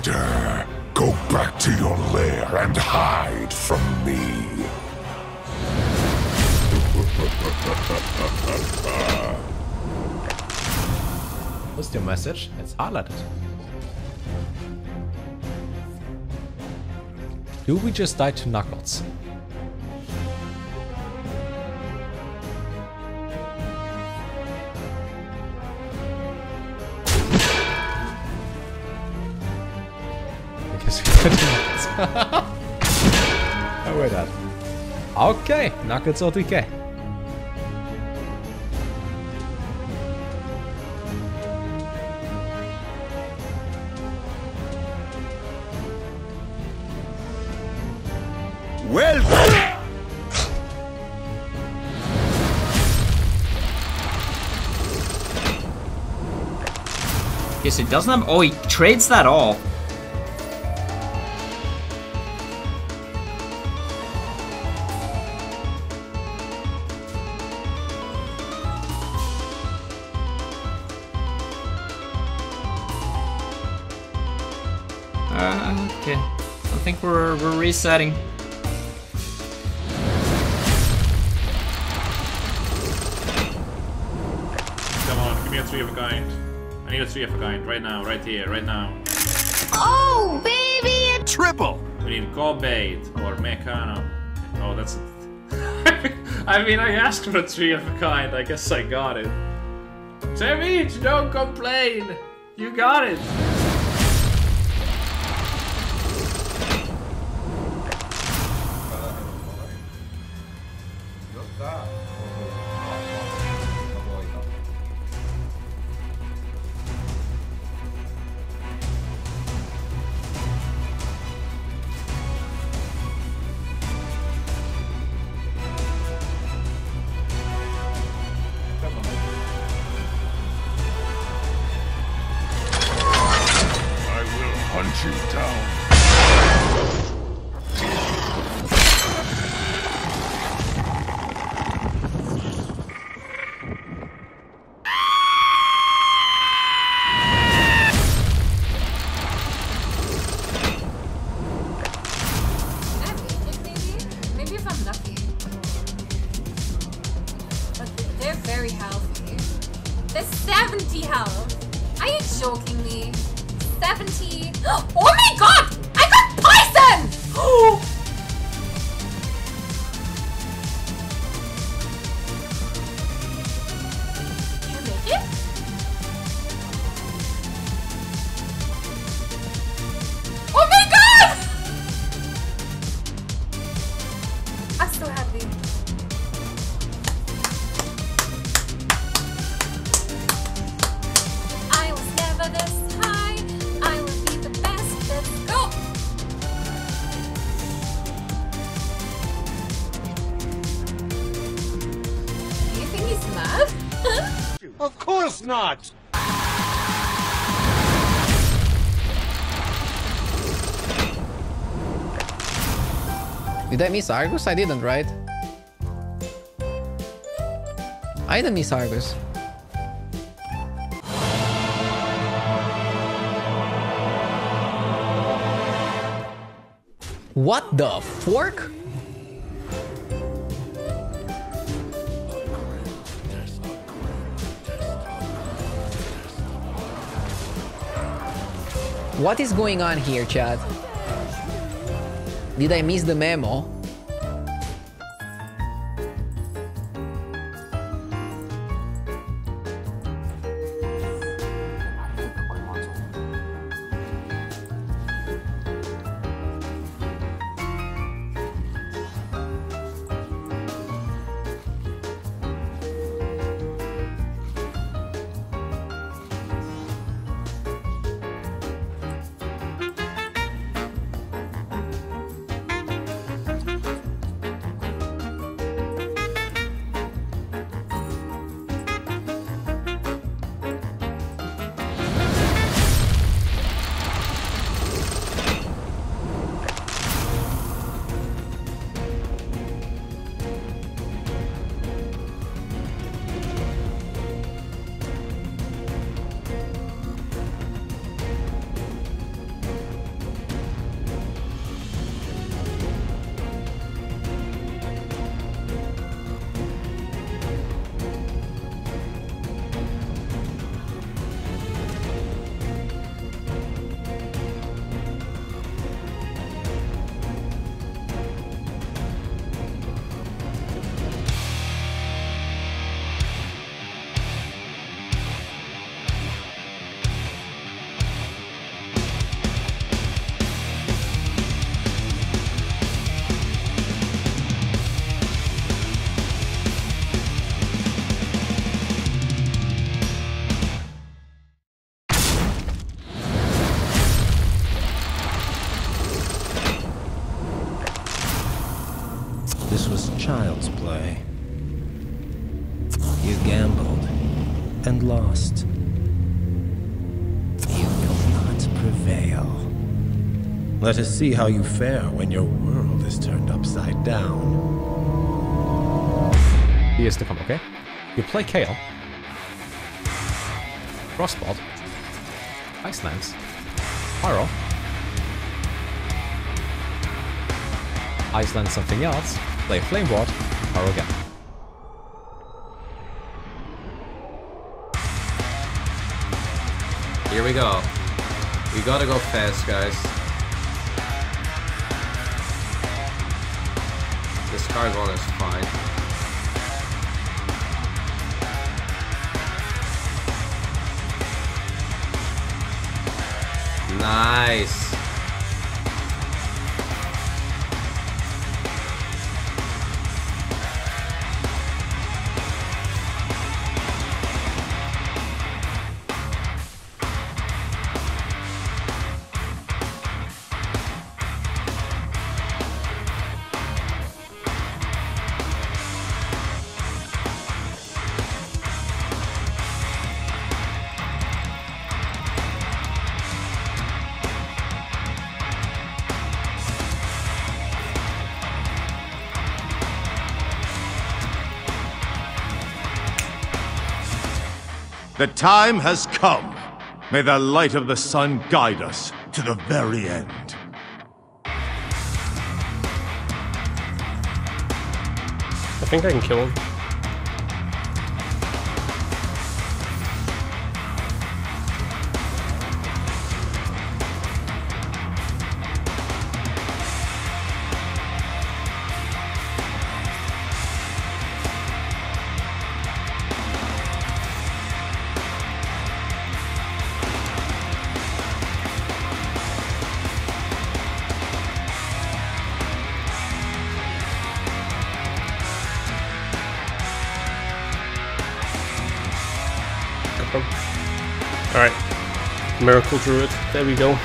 Marauder, go back to your lair and hide from me. What's your message? It's highlighted. Do we just die to Knuckles? I guess we got Knuckles. Oh, wait, that. Okay, Knuckles OTK. Well, Guess he doesn't have. Oh, he trades that off. Okay. I think we're resetting. Come on, give me a 3 of a kind. I need a 3 of a kind right now, right here, right now. Oh, baby! triple. We need Gobait or Mechano. Oh, that's. I mean, I asked for a 3 of a kind. I guess I got it. Savage, don't complain. You got it. Hunt you down. Maybe if I'm lucky. But they're very healthy. They're 70 health. Are you joking me? 70. Oh my god! I got poison! Oh! Can you make it? Oh my god! I'm so happy. I was never this high. I will be the best. Let's go. Do you think he's mad? Of course not. Did I miss Argus? I didn't, right? I didn't miss Argus. What the fork? What is going on here, chat? Did I miss the memo? You gambled and lost. You will not prevail. Let us see how you fare when your world is turned upside down. He is to come, okay? You play Kale. Frostbolt. Ice Lance. Pyro. Ice Lance something else. Play Flame Ward. Pyro again. Here we go. We gotta go fast, guys. This card one is fine. Nice. The time has come. May the light of the sun guide us to the very end. I think I can kill him. Alright. Miracle Druid. There we go.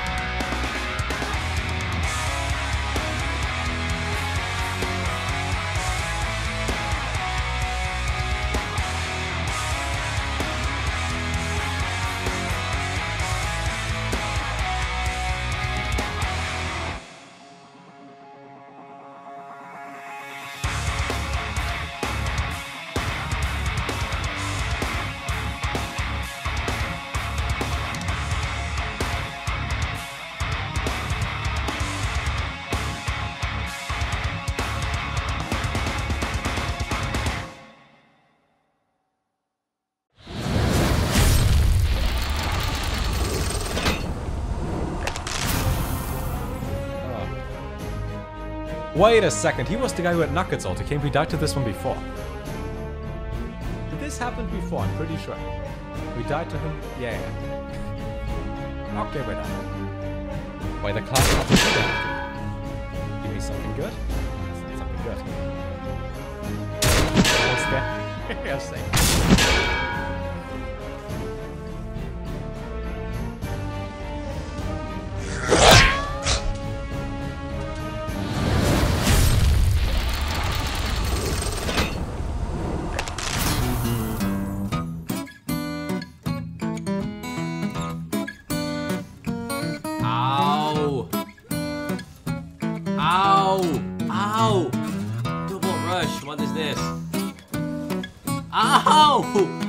Wait a second, he was the guy who had Nuggets ult. Came, we died to this one before. Did this happen before? I'm pretty sure. We died to him? Yeah. Okay, wait up. Wait, the class not good. Give me something good? Something good. What's that? Yes, What is this? Ow!